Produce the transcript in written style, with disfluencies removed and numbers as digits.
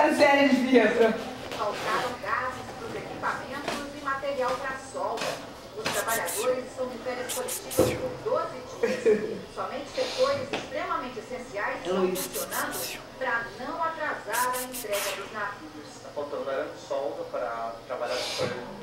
Quinta série de Pietro. Faltaram gases para os equipamentos e material para solda. Os trabalhadores estão de férias coletivas por 12 dias. Somente setores extremamente essenciais estão funcionando para não atrasar a entrega dos navios. Está faltando arame de solda para trabalhar com